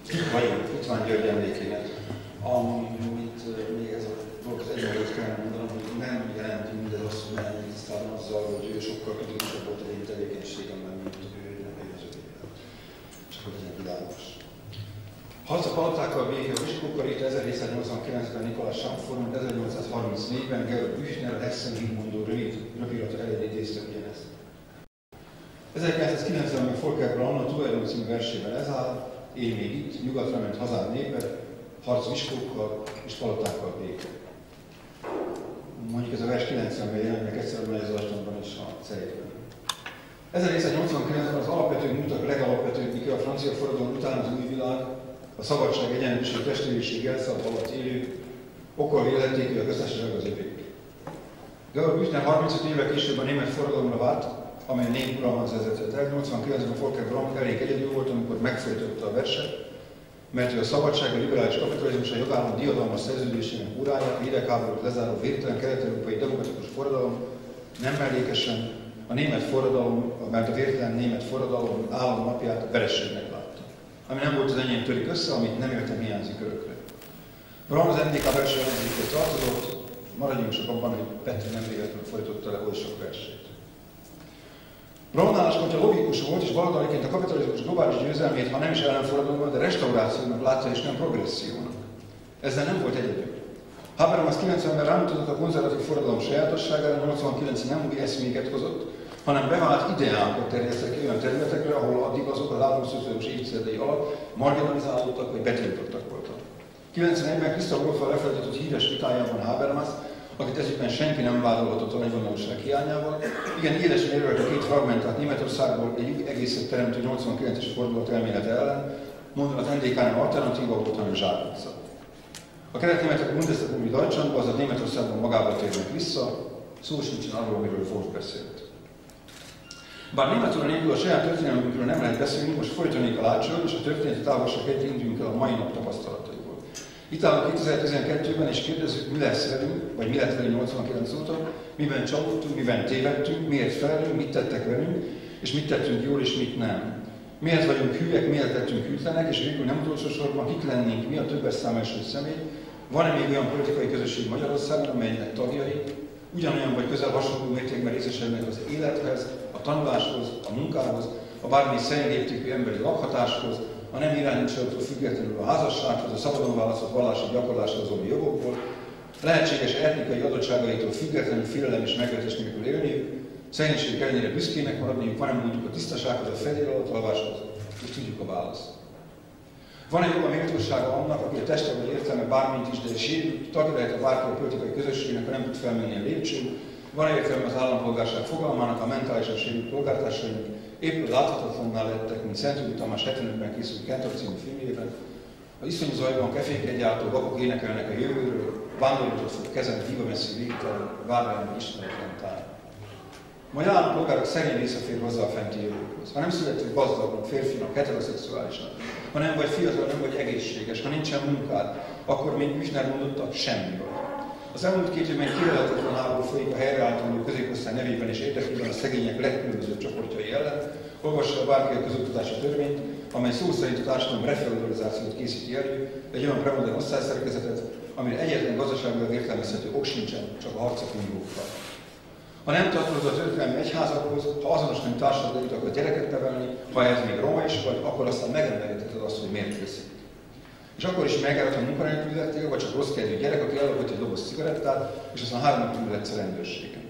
Hitván György emlékének, amit még ez a dolog az egyenlőt kell mondanom, hogy nem jelenti mindez azt, hogy nem tisztában azzal, hogy ő sokkal kritikusabb volt az én tevékenységemben, mint ő az övével. Csak hogy legyen világos. Harc a palotákkal végig a Viskókkal itt 1789-ben Nikolás Sámformon, 1834-ben Georg Büchner, a Hessen hívmondó rövidírata elején idézte ugyanezt. 1990-ben Volker Braun a Tulajdon című versében ez áll: én még itt, nyugatra ment hazám népe, harc viskókkal és palotákkal béke. Mondjuk ez a vers 90-ben jelenik egyszer a Mezőastonban és a Celjében. 1989-ben az alapvető múltak legalapvetőbbike a francia forradalom után az új világ, a szabadság, egyenlőség, testvériség elszállt alatt élők, okkal vélhették, hogy a gazdaság az övék. Georg Büchner 35 évvel később a német forradalomra várt, amely négy uralmat vezetett el. 89-ben Volker Braun elég egyedül volt, amikor megfojtotta a verset, mert ő a szabadság, a liberális kapitalizmus, a jogállam diadalmas szerződésének urája, a hidegháborút lezáró vértelen kelet-európai demokratikus forradalom nem mellékesen a német forradalom, mert a vértelen német forradalom államnapját vereségnek látta. Ami nem volt az enyém törik össze, amit nem éltem hiányzik örökre. Braun az NDK belső ellenzékhez tartozott, maradjunk csak abban, hogy Petri nem véletlenül folytotta le oly sok versét. Braun álláspontja logikus volt, és baloldaliként a kapitalizmus globális győzelmét, ha nem is ellenforradalomban, de restaurációnak látta, és nem progressziónak. Ezzel nem volt egyedül. Habermas 90-ben rámutatott a konzervatív forradalom sajátosságára, 89 nem új eszméket hozott, hanem bevált ideákat terjesztek ki olyan területekre, ahol addig azok az államszociális évtizedei alatt marginalizálódtak vagy betiltottak voltak. 91-ben Christoph Wolffal lefelejtett híres vitájában Habermas, akit ezügyben senki nem vádolhatott a nagyvonalúság hiányával, igen élesen érvelt a két fragmentált Németországból egy új egészet teremtő 89-es fordulat elmélete ellen, mondva az NDK nem alternatíva volt, hanem zsákutca. A kelet-németek a Bundesrepublik Deutschlandba, azaz Németországban magába térnek vissza, szó sincsen arról, amiről Wolff beszélt. Bár németül nélkül a saját történelmünkről nem lehet beszélni, most folytanék a láncsol, és a történeti távolság helyett induljunk el a mai nap tapasztalataiból. Itt állunk 2012-ben, és kérdezzük, mi lesz velünk, vagy mi lett velünk 89 óta, miben csalódtunk, miben tévedtünk, miért felelünk, mit tettek velünk, és mit tettünk jól, és mit nem. Miért vagyunk hülyek, miért tettünk hűtlenek, és végül nem utolsó sorban kik lennénk, mi a többes számeső személy, van-e még olyan politikai közösség Magyarországon, amelynek tagjai ugyanolyan vagy közel hasonló mértékben részesednek az élethez, a tanuláshoz, a munkához, a bármi szerényléptékű emberi lakhatáshoz, a nem irányítsattól függetlenül a házassághoz, a szabadon választott vallási gyakorláshoz való jogokból, lehetséges etnikai adottságaitól függetlenül félelem és megvetés nélkül élniük, szerénység ellenére büszkének maradniuk, van-e mondjuk a tisztasághoz, a fedél alatt alváshoz, és tudjuk a választ. Van egy joga méltósága annak, aki a teste vagy értelme bármint is, de sérült, tagja lehet a bárki a politikai közösségnek, ha nem tud felmenni a lépcsőn, van értelme az állampolgárság fogalmának, a mentálisan sérült polgártársaink épp láthatatlanná lettek, mint Szentgyörgyi Tamás 75-ben készült Kentor című filmjében. Az iszonyú zajban keféket gyártó vakok énekelnek a jövőről, vándorlutat fog kezelni híva messzi végtelen, várványon ismeretlen táj. Magyar állampolgárok szerény része fér hozzá a fenti jövőkhöz. Ha nem születünk gazdagnak, férfinak, heteroszexuálisnak, ha nem vagy fiatal, nem vagy egészséges, ha nincsen munkád, akkor, mint Büchner mondotta, semmi vagy. Az elmúlt 2 évben kirehetetlen háború folyik a helyreállító középosztály nevében és érdekében a szegények legkülönbözőbb csoportjai ellen. Olvassa a bárki a közoktatási törvényt, amely szó szerint a társadalom refeudalizációt készíti elő, egy olyan premodern osztályszerkezetet, amire egyetlen gazdaságilag értelmezhető ok sincsen, csak a harcok uniókkal. Ha nem tartozol a történelmi egyházakhoz, ha azonos nem társadalmat akar gyereket nevelni, ha ez még roma is vagy, akkor aztán megemelheted azt, hogy miért készít. És akkor is megállhat, ha munkanélkül lettél, vagy csak rossz kedvű gyerek, aki ellopott egy doboz cigarettát, és aztán 3 túl lehetsz a rendőrségen.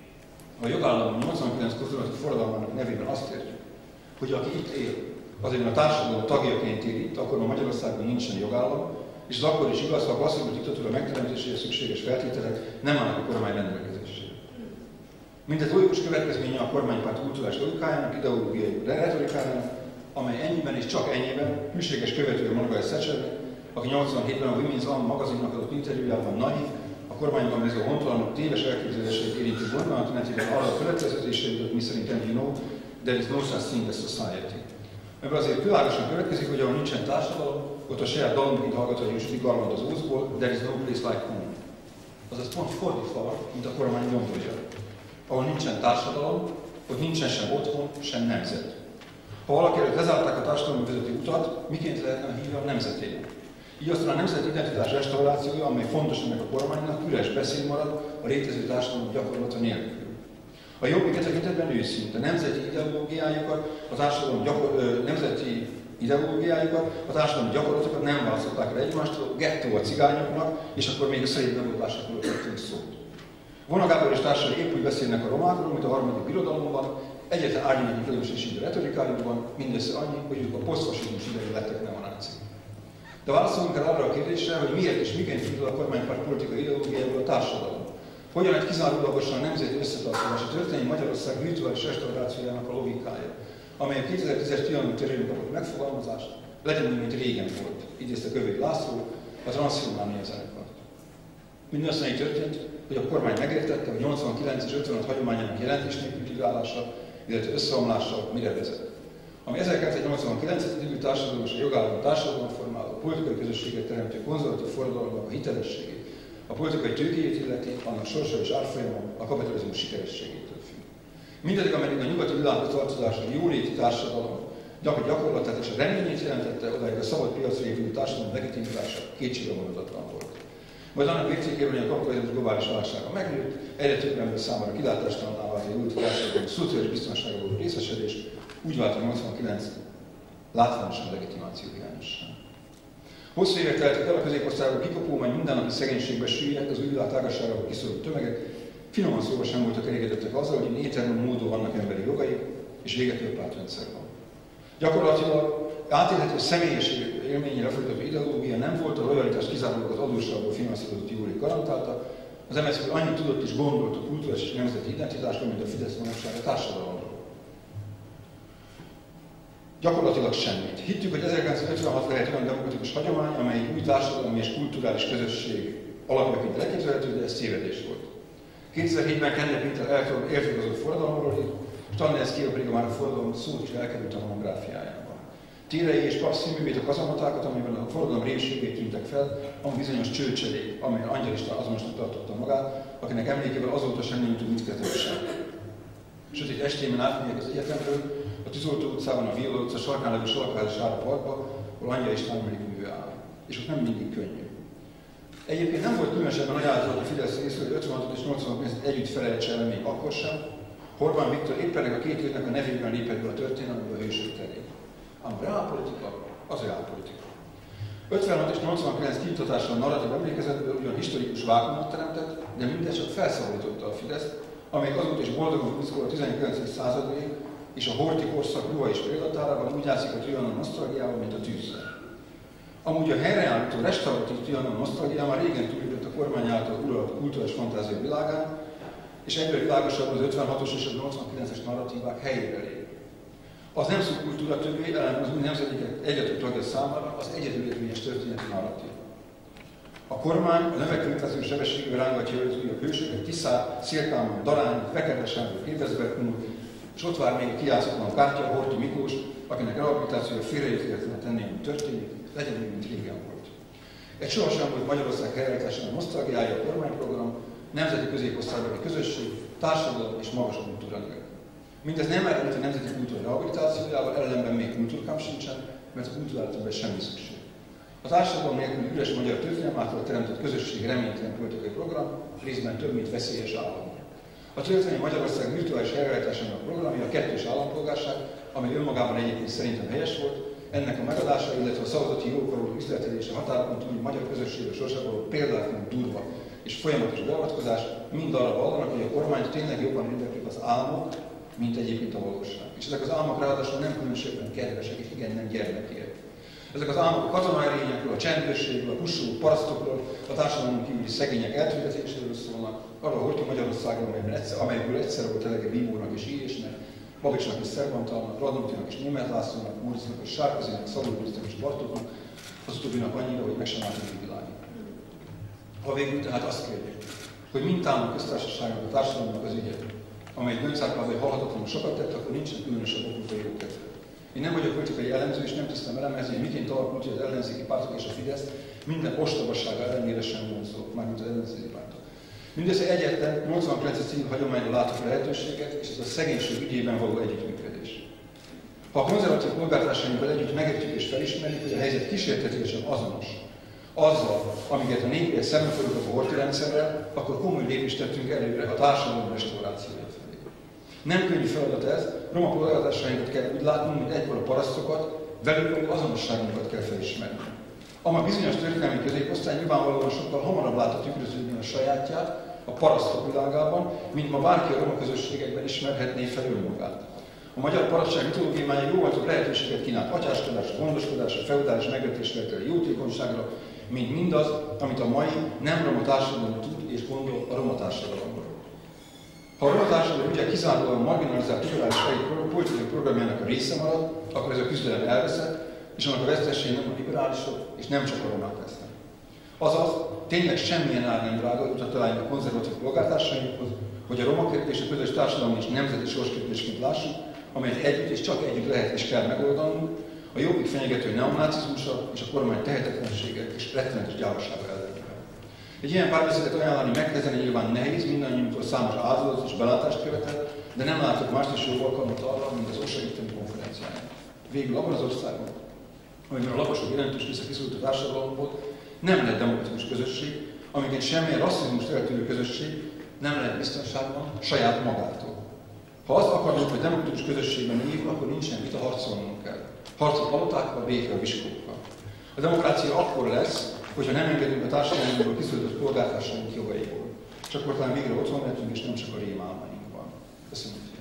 A jogállam 89 konzervatív forradalmának nevében azt értjük, hogy aki itt él, azért a társadalom tagjaként él itt, akkor a Magyarországon nincsen jogállam, és az akkor is igaz, ha a klasszikus diktatúra megteremtéséhez szükséges feltételek nem állnak a kormány rendelkezésére. Mindez logikus következménye a kormánypárt kulturális logikájának, ideológiai retorikájának, amely ennyiben és csak ennyiben hűséges követője Margaret Thatchernek, aki 87-ben a Women's Arm magazinnak adott interjújában naív, a kormányban mező hontalanok téves elképzeléseit érintő gondolatmenetében arra a következtetésre jutott, miszerint you know, there is no such thing as society. Ebből azért világosan következik, hogy ahol nincsen társadalom, ott a saját dalunkat hallgatva Justi Garland az úszból, there is no place like home. Azaz pont fordítva, mint a kormány gondolja. Ahol nincsen társadalom, ott nincsen sem otthon, sem nemzet. Ha valaki előtt lezárták a társadalmi vezető utat miként lehetne hívni a nemzetének. Így aztán a nemzeti identitás restaurációja, amely fontos ennek a kormánynak, üres beszéd marad a létező társadalom gyakorlata nélkül. A Jobbik tekintetben őszinte nemzeti ideológiájukat, a társadalmi gyakorlatokat nem választották el egymástól, gettó a cigányoknak, és akkor még a szerint megoldásokról tettünk szót. Vona Gábor és társai épp úgy beszélnek a romákról, mint a harmadik birodalomban, egyetlen árnyéki közös idő retorikájukban, mindössze annyi, hogy ők a posztfasizmus idején lettek neonácik. De válaszolunk el arra a kérdésre, hogy miért és miként indul a kormánypárt politikai ideológiából a társadalom. Hogyan egy kizárólagosan nemzeti összetartozás a történelmi Magyarország virtuális restaurációjának a logikája, amely a 2010-es trianoni törvényben kapott megfogalmazást, legyen úgy, mint régen volt, idézte Kövég László, a Transzilvánia zenekart. Mindössze így történt, hogy a kormány megértette, hogy 89 és 56 hagyományának jelentés nélküli válása, illetve összeomlással mire vezet. Ami 1989-et időbbi társadalom és a jogállam társadalom formáló politikai közösséget teremtő konzervatív forradalomnak a hitelességét, a politikai tőkéjét illeti, annak sorsa és árfolyama a kapitalizmus sikerességétől függ. Mindeddig, ameddig a nyugati világhoz tartozás a jóléti társadalom gyakorlatát és a reményét jelentette, odáig a szabad piacra épülő társadalom legitimitása kétségbevonatatlan volt. Majd annak végcégében, hogy a kapitalizmus globális válsága megnőtt, egyre több ember számára kilátástalanná vált a jóléti társadalom szociális biztonsága való részesedés, úgy vált a 89 látványosan legitimáció hiányossá. Hosszú évek teltek el, a középosztályból kikopó, majd mindennapi szegénységbe süllyedt az új világ tágasságából kiszorult tömegek, finoman szóval sem voltak elégedettek azzal, hogy éttermű módon vannak emberi jogaik, és véget ért pártrendszer van. Gyakorlatilag átélhető személyes élményére folytató ideológia nem volt, a lojalitás kizárólag az adósságból finanszírozott jólét garantálta, az MSZP annyit tudott és gondolt a kulturális és nemzeti identitásról, mint a Fidesz manapság a társadalomról. Gyakorlatilag semmit. Hittük, hogy 1956 lehet olyan demokratikus hagyomány, amely új társadalmi és kulturális közösség alapjaként elképzelhető, de ez tévedés volt. 2007-ben Kende Péter elfogadott forradalomról írt, és Tannerszky pedig már a forradalom szót is elkerült a monográfiájában. Térei és Papsz színművét, a kazamatákat, amiben a forradalom rémségét tűntek fel, ami bizonyos csőcselék, amelyen Angyalista azonosnak tartotta magát, akinek emlékével azóta sem nincs mit sem. Sötét estében átmegyek az egyetemről, a Tűzoltó utcában, a Viola utca sarkán levő Salakházi Sára parkba, ahol Angyal István emlékműve áll. És ott nem mindig könnyű. Egyébként nem volt különösebben nagy által a Fidesz részről, hogy 56 és 89 együtt felejtse el még akkor sem. Orbán Viktor éppen a két őrnek a nevében lépett be a történelemből a hősök terén. Ám a reálpolitika az reálpolitika. 56 és 89 kijutatásra a narratív emlékezetből ugyan historikus vákumot teremtett, de mindez csak felszabadította a Fideszt, amelyik azóta is boldogan kuckol a 19. századéig, és a horthy korszak ruha és példatárában úgy játszik a trianon nosztalgiával, mint a tűzzel. Amúgy a helyreállító, restauratív trianon nosztalgia már régen túljutott a kormány által uralt kulturális fantázia világán, és egyre világosabb az 56-os és a 89-es narratívák helyére lép. Az nem szubkultúra többé, hanem az új nemzedékek egyetlen tagja számára az egyedülérvényes történeti narratív. A kormány a növekvő sebességűvel rángatja az újabb hősöket, Tiszát, Szélkámon, Darány, Fekete Sándor, Képezberg, és ott vár még kijátszatlan pártja, Horthy Miklós, akinek rehabilitációja félreérthetetlenül tenni, ami történik, legyen úgy, mint régen volt. Egy sohasem volt Magyarország helyreállításának nosztalgiája, a kormányprogram, nemzeti középosztálybeli közösség, társadalom és magas kultúra nélkül. Mindez nem ellenít a nemzeti kultúra rehabilitációjával, ellenben még kultúrkám sincsen, mert a kultúrára többet semmi szükség. A társadalom nélkül üres magyar történelem által teremtett közösség reménytelen politikai program részben több, mint veszélyes állam. A történelmi Magyarország virtuális helyreállításának programja a kettős állampolgárság, amely önmagában egyébként szerintem helyes volt, ennek a megadása, illetve a szavazati jogokról üzletelés a határokon túli magyar közösségre sorsából példátlanul durva és folyamatos beavatkozás mind arra vallanak, hogy a kormányt tényleg jobban érdeklik az álmok, mint egyébként a valóság. És ezek az álmok ráadásul nem különösebben kedvesek, és igen, nem gyermekiek. Ezek az álmok a katonaerényekről, a csendőrségről, a pusztuló parasztokról, a társadalomon kívüli szegények eltüntetéséről szólnak, arról a Horthy Magyarországról, amelyből egyszer volt elege Bíbónak és Írisnek, Babicsnak és Szerbantalnak, Radnótinak és Németh Lászlónak, Móricznak és Sárközinek, Szabó Krisztának és Bartóknak, az utóbbinak annyira, hogy meg sem állt a világ. Ha végül tehát azt kérjük, hogy mintának köztársaságnak a társadalomnak az ügye, amely Göncz-Árpádon halhatatlanul sokat tett, akkor nincsen különösebb okunk a jókedve. Én nem vagyok politikai elemző, és nem tisztem elemezni, hogy miként alakult, hogy az ellenzéki pártok és a Fidesz minden ostobassága ellenére sem vonzó, mármint az ellenzéki pártok. Mindössze egyetlen 89 című hagyományra látok lehetőséget, és ez a szegénység ügyében való együttműködés. Ha a konzervatív polgártársainkkal együtt megértjük és felismerjük, hogy a helyzet kísértetiesen azonos azzal, amiket a népért szembeforult a horthy rendszerrel, akkor komoly lépést tettünk előre a társadalom restaurációja felé. Nem könnyű feladat ez, roma polgártársainkat kell úgy látnunk, mint egykor a parasztokat, velük való azonosságunkat kell felismerni. Ama bizonyos történelmi középosztály nyilvánvalóan sokkal hamarabb látta tükröződni a sajátját a parasztok világában, mint ma bárki a roma közösségekben ismerhetné fel önmagát. A magyar parasztság mitológiája jóval több lehetőséget kínált atyáskodásra, gondoskodásra, feudális megvetésre, jótékonyságra, mint mindaz, amit a mai nem roma társadalom tud és gondol a roma társadalomról. Ha a roma társadalom ugye kizárólag marginalizált liberális politikai programjának a része marad, akkor ez a küzdelem elveszett, és annak a vesztesei nem a liberálisok, és nem csak a romák lesznek. Azaz, tényleg semmilyen ár nem drága utat találni a konzervatív polgártársainkhoz, hogy a roma kérdés a közös társadalmi és nemzeti sorskérdésként lássuk, amelyet együtt és csak együtt lehet és kell megoldanunk, a jobbik fenyegető neonácizmusa és a kormány tehetetlensége és rettenetes gyávasága ellenében. Egy ilyen párbeszédet ajánlani megkezdeni nyilván nehéz, mindannyiunktól számos áldozatot és belátást követel, de nem látok mást is jobb alkalmat arra, mint az Orsay itteni konferenciáján. Végül abban az országban, amiben a lakosok jelentős része kiszorult a társadalomból, nem lehet demokratikus közösség, amiként semmilyen rasszizmust eltűrő közösség nem lehet biztonságban saját magától. Ha azt akarjuk, hogy demokratikus közösségben éljünk, akkor nincsen vita, harcolnunk kell. Harc a palotákkal, béke a viskókkal. A demokrácia akkor lesz, hogyha nem engedünk a társadalmunkból kiszorult polgártársaink jogaiból. És akkor talán végre otthon lehetünk, és nem csak a rémálmainkban. Köszönöm.